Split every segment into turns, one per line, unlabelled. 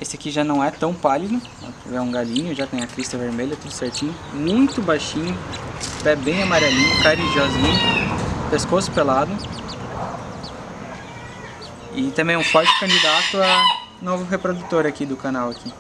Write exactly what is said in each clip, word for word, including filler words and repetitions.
Esse aqui já não é tão pálido, é um galinho, já tem a crista vermelha, tudo certinho. Muito baixinho, pé bem amarelinho, carijosinho, pescoço pelado. E também um forte candidato a novo reprodutor aqui do canal aqui.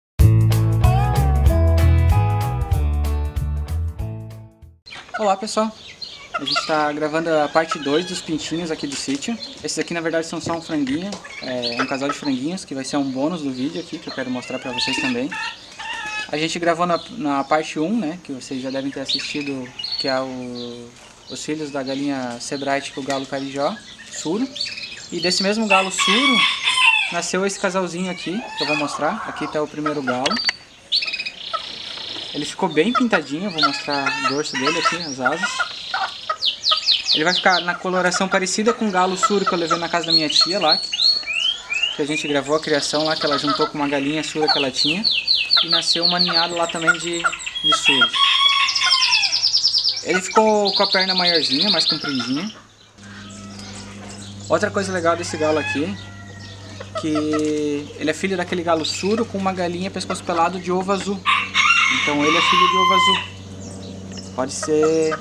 Olá pessoal, a gente está gravando a parte dois dos pintinhos aqui do sítio. Esses aqui na verdade são só um franguinho, é um casal de franguinhos que vai ser um bônus do vídeo aqui, que eu quero mostrar para vocês também. A gente gravou na, na parte um, né, que vocês já devem ter assistido, que é o, os filhos da galinha Sebright com o galo carijó, suro. E desse mesmo galo suro nasceu esse casalzinho aqui, que eu vou mostrar. Aqui está o primeiro galo. Ele ficou bem pintadinho, eu vou mostrar o dorso dele aqui, as asas. Ele vai ficar na coloração parecida com o galo suro que eu levei na casa da minha tia lá, que a gente gravou a criação lá, que ela juntou com uma galinha sura que ela tinha. E nasceu uma ninhada lá também de, de suros. Ele ficou com a perna maiorzinha, mais compridinha. Outra coisa legal desse galo aqui, que ele é filho daquele galo suro com uma galinha pescoço pelado de ovo azul. Então ele é filho de ovo azul. Pode ser...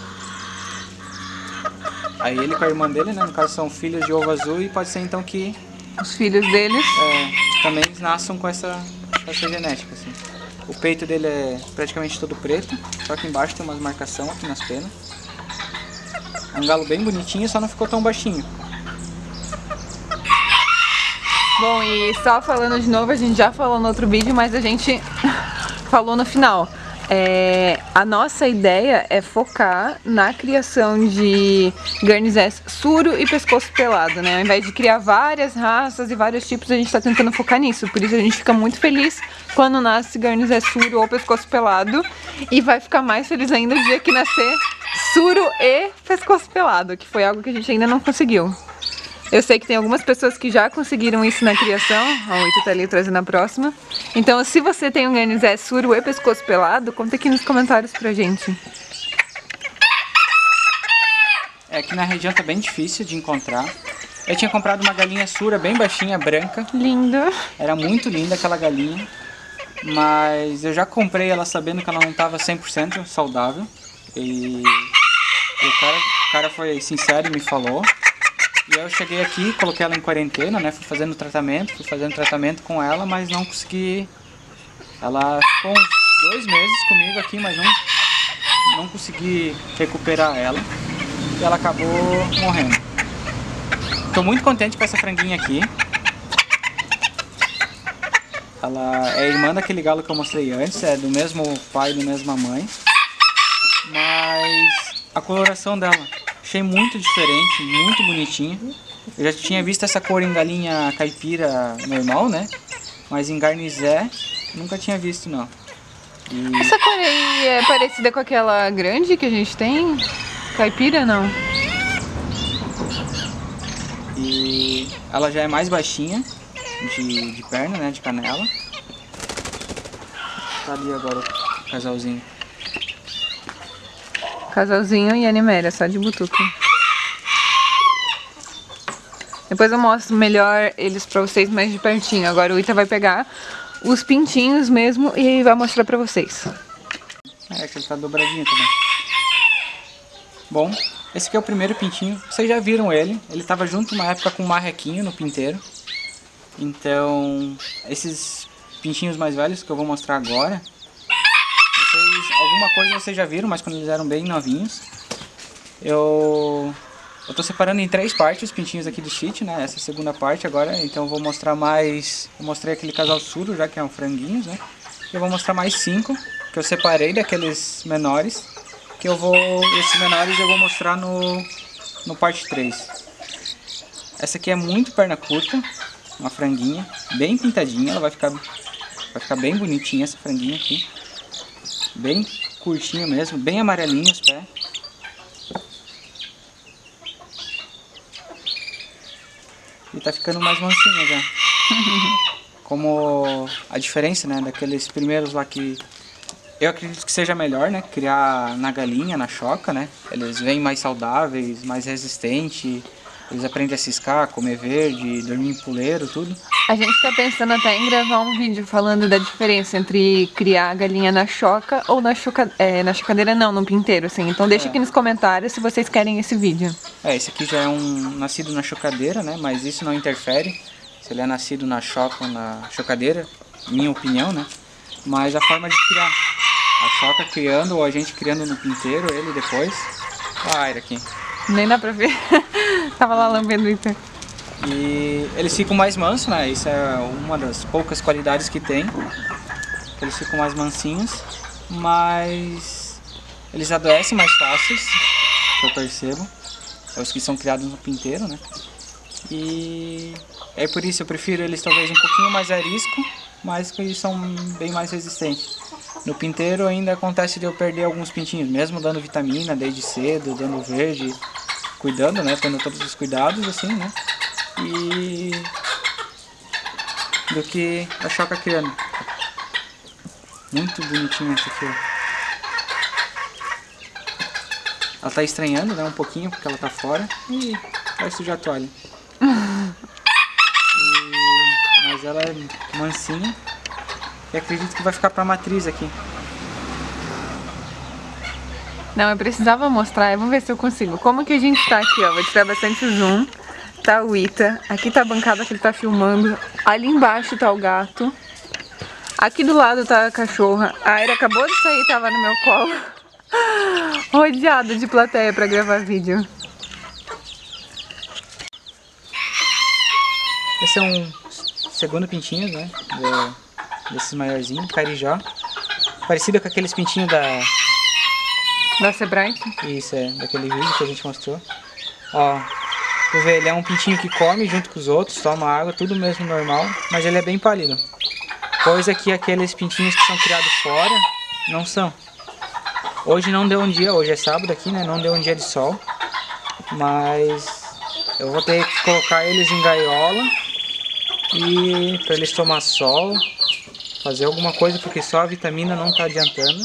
Aí ele com a irmã dele, né, no caso são filhos de ovo azul, e pode ser então que...
Os filhos deles...
É, também nasçam com essa, com essa genética, assim. O peito dele é praticamente todo preto, só que embaixo tem umas marcações aqui nas penas. É um galo bem bonitinho, só não ficou tão baixinho.
Bom, e só falando de novo, a gente já falou no outro vídeo, mas a gente falou no final. É, a nossa ideia é focar na criação de Guernizés suro e pescoço pelado, né? Ao invés de criar várias raças e vários tipos, a gente está tentando focar nisso. Por isso a gente fica muito feliz quando nasce Guernizés suro ou pescoço pelado. E vai ficar mais feliz ainda o dia que nascer suro e pescoço pelado, que foi algo que a gente ainda não conseguiu. Eu sei que tem algumas pessoas que já conseguiram isso na criação. A Oito tá ali trazendo a próxima. Então, se você tem um Guernizés suro e pescoço pelado, conta aqui nos comentários pra gente.
É, aqui na região tá bem difícil de encontrar. Eu tinha comprado uma galinha sura bem baixinha, branca.
Linda.
Era muito linda aquela galinha. Mas eu já comprei ela sabendo que ela não tava cem por cento saudável. E, e o, cara, o cara foi sincero e me falou. E aí eu cheguei aqui, coloquei ela em quarentena, né, fui fazendo tratamento, fui fazendo tratamento com ela, mas não consegui... Ela ficou uns dois meses comigo aqui, mas não, não consegui recuperar ela. E ela acabou morrendo. Tô muito contente com essa franguinha aqui. Ela é irmã daquele galo que eu mostrei antes, é do mesmo pai e da mesma mãe. Mas a coloração dela... Achei muito diferente, muito bonitinha. Eu já tinha visto essa cor em galinha caipira normal, né? Mas em garnizé, nunca tinha visto, não. E...
Essa cor aí é parecida com aquela grande que a gente tem? Caipira, não?
E ela já é mais baixinha, de, de perna, né? De canela. Tá ali agora o casalzinho.
Casalzinho e Animéria, só de butuca. Depois eu mostro melhor eles pra vocês mais de pertinho. Agora o Ita vai pegar os pintinhos mesmo e vai mostrar pra vocês.
É, que ele tá dobradinho também. Bom, esse aqui é o primeiro pintinho. Vocês já viram ele. Ele tava junto uma época com um marrequinho no pinteiro. Então, esses pintinhos mais velhos que eu vou mostrar agora... Vocês, alguma coisa vocês já viram, mas quando eles eram bem novinhos. Eu, eu tô separando em três partes os pintinhos aqui do sítio, né? Essa é a segunda parte agora, então eu vou mostrar mais... Eu mostrei aquele casal suro já, que é um franguinhos, né? Eu vou mostrar mais cinco, que eu separei daqueles menores. Que eu vou... Esses menores eu vou mostrar no, no parte três. Essa aqui é muito perna curta, uma franguinha, bem pintadinha. Ela vai ficar, vai ficar bem bonitinha essa franguinha aqui. Bem curtinho mesmo, bem amarelinho os pés. E tá ficando mais mansinho já. Como a diferença, né, daqueles primeiros lá que... Eu acredito que seja melhor, né, criar na galinha, na choca, né. Eles vêm mais saudáveis, mais resistentes. Eles aprendem a ciscar, comer verde, dormir em puleiro, tudo.
A gente tá pensando até em gravar um vídeo falando da diferença entre criar a galinha na choca ou na, choca, é, na chocadeira não, no pinteiro, assim. Então deixa
É.
aqui nos comentários se vocês querem esse vídeo.
É, esse aqui já é um nascido na chocadeira, né? Mas isso não interfere se ele é nascido na choca ou na chocadeira, minha opinião, né? Mas a forma de criar, a choca criando ou a gente criando no pinteiro, ele depois. Olha a Aira aqui.
Nem dá pra ver. Tava lá lambendo então.
E eles ficam mais mansos, né? Isso é uma das poucas qualidades que tem. Eles ficam mais mansinhos, mas eles adoecem mais fáceis, que eu percebo. Os que são criados no pinteiro, né? E é por isso eu prefiro eles talvez um pouquinho mais a risco, mas que eles são bem mais resistentes. No pinteiro ainda acontece de eu perder alguns pintinhos, mesmo dando vitamina desde cedo, dando verde, cuidando, né? Tendo todos os cuidados, assim, né? E do que a choca criando. Muito bonitinha essa aqui, ó. Ela tá estranhando, né, um pouquinho porque ela tá fora e vai sujar a toalha. E... mas ela é mansinha e acredito que vai ficar pra matriz aqui.
Não, eu precisava mostrar, vamos ver se eu consigo. Como que a gente tá aqui, ó, vou tirar bastante zoom. Tá o Ita, aqui tá a bancada que ele tá filmando, ali embaixo tá o gato, aqui do lado tá a cachorra, a Aira acabou de sair e tava no meu colo, rodeada de plateia pra gravar vídeo.
Esse é um segundo pintinho, né, de, desses maiorzinhos, carijó, parecido com aqueles pintinhos da...
Da Sebright?
Isso, é, daquele vídeo que a gente mostrou. Ó, tu vê, ele é um pintinho que come junto com os outros, toma água, tudo mesmo normal, mas ele é bem pálido. Coisa que aqueles pintinhos que são criados fora não são. Hoje não deu um dia, hoje é sábado aqui, né? Não deu um dia de sol, mas eu vou ter que colocar eles em gaiola e para eles tomar sol, fazer alguma coisa, porque só a vitamina não tá adiantando.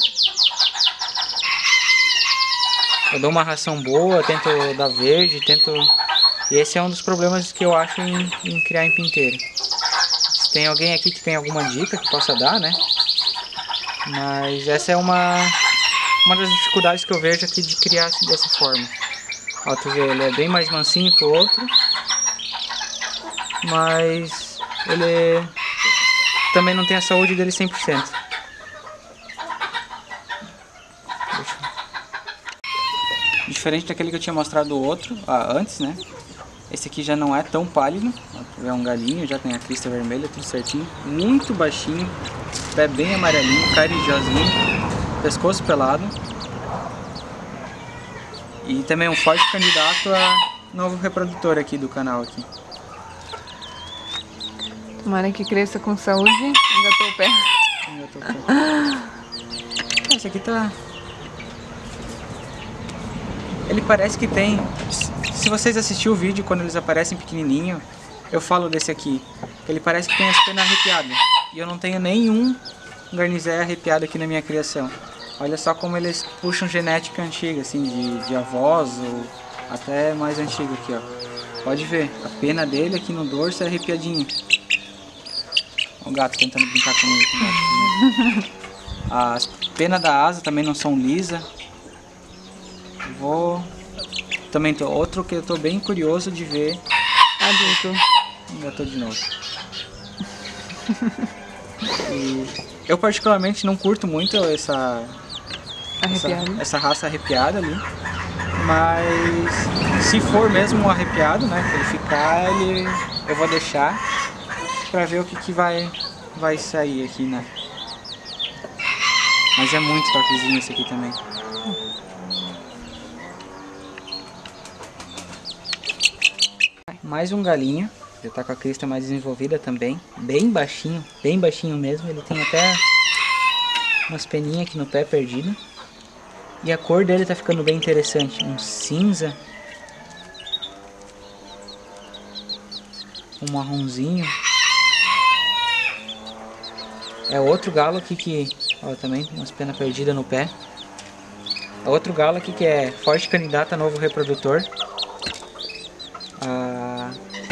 Eu dou uma ração boa, tento dar verde, tento... E esse é um dos problemas que eu acho em, em criar em pinteiro. Se tem alguém aqui que tem alguma dica que possa dar, né? Mas essa é uma, uma das dificuldades que eu vejo aqui de criar dessa forma. Ó, tu vê, ele é bem mais mansinho que o outro. Mas ele também não tem a saúde dele cem por cento. Diferente daquele que eu tinha mostrado o outro ah, antes, né? Esse aqui já não é tão pálido. É um galinho, já tem a crista vermelha, tudo certinho. Muito baixinho, pé bem amarelinho, carijozinho, pescoço pelado. E também um forte candidato a novo reprodutor aqui do canal aqui.
Tomara que cresça com saúde. Engatou o pé.
Engatou o pé. Esse aqui tá... Ele parece que tem... Se vocês assistirem o vídeo, quando eles aparecem pequenininho, eu falo desse aqui. Ele parece que tem as penas arrepiadas. E eu não tenho nenhum garnizé arrepiado aqui na minha criação. Olha só como eles puxam genética antiga, assim, de, de avós ou até mais antiga aqui, ó. Pode ver, a pena dele aqui no dorso é arrepiadinha. O gato tentando brincar comigo aqui, né? As penas da asa também não são lisas. Vou... Também tô... Outro que eu tô bem curioso de ver.
Adulto.
Engatou de novo. E eu particularmente não curto muito essa...
Arrepiado.
Essa, essa raça arrepiada ali. Mas se for mesmo um arrepiado, né? Que ele ficar, ele... eu vou deixar pra ver o que, que vai, vai sair aqui, né? Mas é muito toquezinho esse aqui também. Mais um galinho, já tá com a crista mais desenvolvida também, bem baixinho, bem baixinho mesmo, ele tem até umas peninhas aqui no pé perdido. E a cor dele tá ficando bem interessante, um cinza, um marronzinho. É outro galo aqui que, ó, também umas penas perdidas no pé. É outro galo aqui que é forte candidato a novo reprodutor. A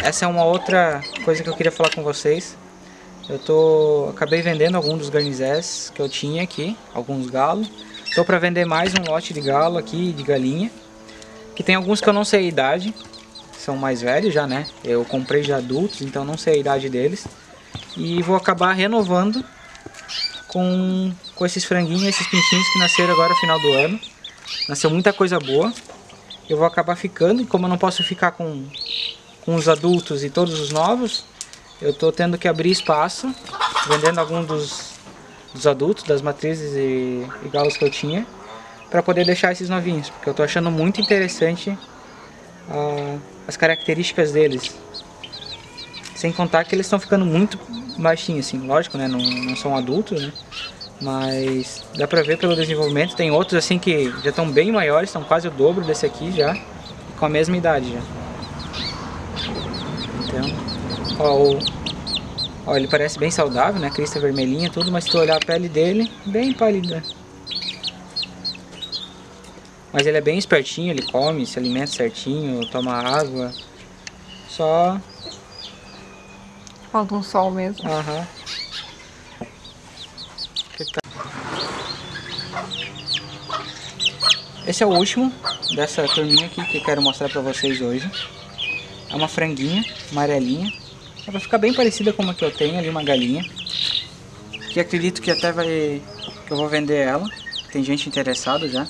essa é uma outra coisa que eu queria falar com vocês. Eu tô, acabei vendendo alguns dos garnizés que eu tinha aqui, alguns galos. Tô para vender mais um lote de galo aqui, de galinha. Que tem alguns que eu não sei a idade, são mais velhos já, né? Eu comprei já adultos, então não sei a idade deles. E vou acabar renovando com, com esses franguinhos, esses pintinhos que nasceram agora no final do ano. Nasceu muita coisa boa. Eu vou acabar ficando, e como eu não posso ficar com, com os adultos e todos os novos, eu tô tendo que abrir espaço, vendendo alguns dos, dos adultos, das matrizes e, e galos que eu tinha, para poder deixar esses novinhos, porque eu tô achando muito interessante uh, as características deles. Sem contar que eles estão ficando muito baixinhos, assim, lógico, né, não, não são adultos, né, mas dá pra ver pelo desenvolvimento. Tem outros assim que já estão bem maiores, estão quase o dobro desse aqui já, com a mesma idade já. Então... Ó, o, ó, ele parece bem saudável, né? Crista vermelhinha, tudo, mas se tu olhar a pele dele, bem pálida. Mas ele é bem espertinho, ele come, se alimenta certinho, toma água. Só...
falta um sol mesmo.
Aham. Esse é o último dessa turminha aqui que eu quero mostrar pra vocês hoje. É uma franguinha amarelinha. Ela vai ficar bem parecida com a que eu tenho ali, uma galinha. Que acredito que até vai... que eu vou vender ela. Tem gente interessada já.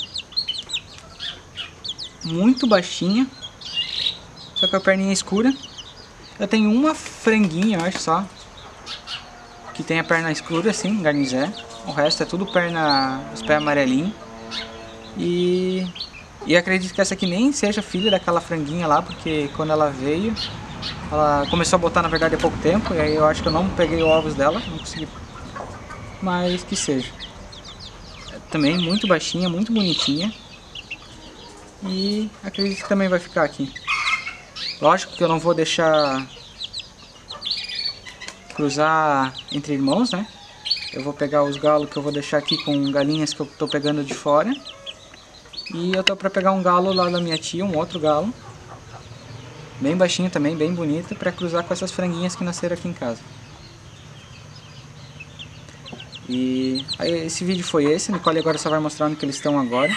Muito baixinha. Só com a perninha escura. Eu tenho uma franguinha, eu acho só, que tem a perna escura assim, garnizé. O resto é tudo perna... os pés amarelinhos. E... E acredito que essa aqui nem seja filha daquela franguinha lá, porque quando ela veio... ela começou a botar, na verdade, há pouco tempo, e aí eu acho que eu não peguei ovos dela, não consegui, mas que seja. Também muito baixinha, muito bonitinha, e acredito que também vai ficar aqui. Lógico que eu não vou deixar cruzar entre irmãos, né? Eu vou pegar os galos que eu vou deixar aqui com galinhas que eu tô pegando de fora, e eu tô pra pegar um galo lá da minha tia, um outro galo, bem baixinho também, bem bonito, para cruzar com essas franguinhas que nasceram aqui em casa. E aí, esse vídeo foi esse. Nicole agora só vai mostrar onde que eles estão agora.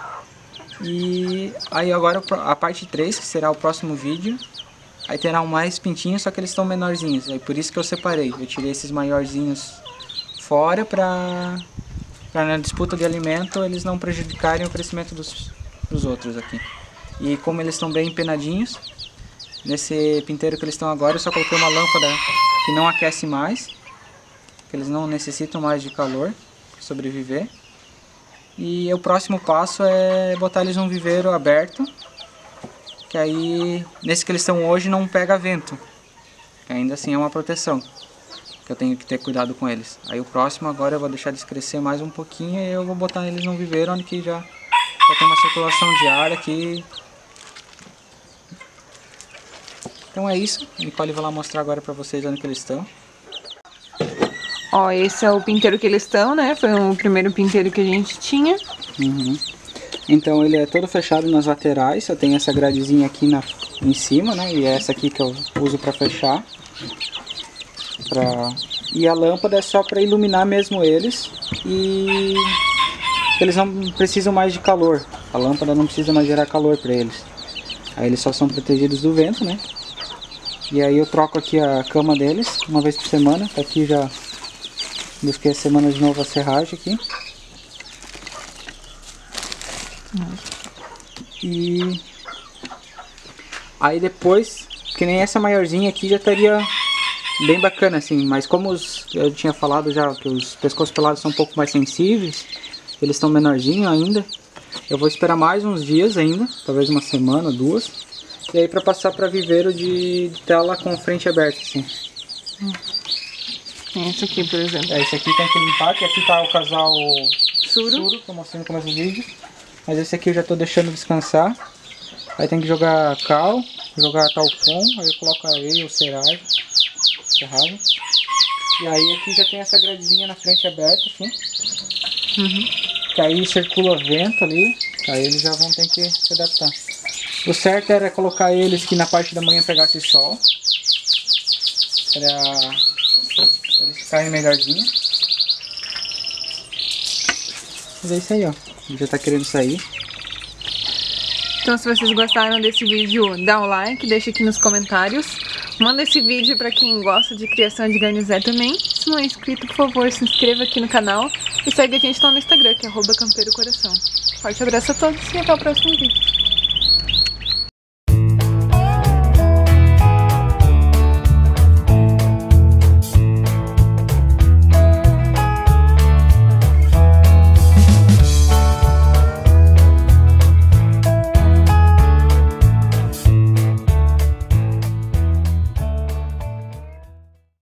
E aí agora a parte três, que será o próximo vídeo, aí terá um mais pintinhos, só que eles estão menorzinhos. Aí por isso que eu separei. Eu tirei esses maiorzinhos fora para na disputa de alimento eles não prejudicarem o crescimento dos, dos outros aqui. E como eles estão bem empenadinhos, nesse pinteiro que eles estão agora, eu só coloquei uma lâmpada que não aquece mais, que eles não necessitam mais de calor para sobreviver. E o próximo passo é botar eles num viveiro aberto, que aí, nesse que eles estão hoje, não pega vento, que ainda assim é uma proteção, que eu tenho que ter cuidado com eles. Aí o próximo agora eu vou deixar eles crescer mais um pouquinho e eu vou botar eles num viveiro onde que já, já tem uma circulação de ar aqui. Então é isso, a Nicole vai lá mostrar agora pra vocês onde que eles estão.
Ó, esse é o pinteiro que eles estão, né? Foi o primeiro pinteiro que a gente tinha.
Uhum. Então ele é todo fechado nas laterais, só tem essa gradezinha aqui na, em cima, né? E é essa aqui que eu uso pra fechar. Pra... E a lâmpada é só pra iluminar mesmo eles. E eles não precisam mais de calor. A lâmpada não precisa mais gerar calor pra eles. Aí eles só são protegidos do vento, né? E aí eu troco aqui a cama deles uma vez por semana. Tá aqui já, busquei a semana de novo a serragem aqui. E aí depois, que nem essa maiorzinha aqui já estaria bem bacana assim. Mas como os, eu tinha falado já que os pescoços pelados são um pouco mais sensíveis, eles estão menorzinhos ainda, eu vou esperar mais uns dias ainda, talvez uma semana, duas. E aí pra passar pra viveiro de, de tela com frente aberta, assim.
Hum. Esse aqui, por exemplo.
É, esse aqui tem que limpar, que aqui tá o casal
Suro,
Suro, que eu mostrei no começo do vídeo. Mas esse aqui eu já tô deixando descansar. Aí tem que jogar cal, jogar talcum, aí eu coloco areia ou serragem. serragem. E aí aqui já tem essa gradezinha na frente aberta, assim.
Uhum.
Que aí circula vento ali, aí eles já vão ter que se adaptar. O certo era colocar eles que na parte da manhã pegasse sol, pra eles ficarem melhorzinho. Mas é isso aí, ó. Ele já tá querendo sair.
Então se vocês gostaram desse vídeo, dá um like, deixa aqui nos comentários. Manda esse vídeo pra quem gosta de criação de garnizé também. Se não é inscrito, por favor, se inscreva aqui no canal. E segue a gente lá no Instagram, que é arroba campeiro coração. Forte abraço a todos e até o próximo vídeo.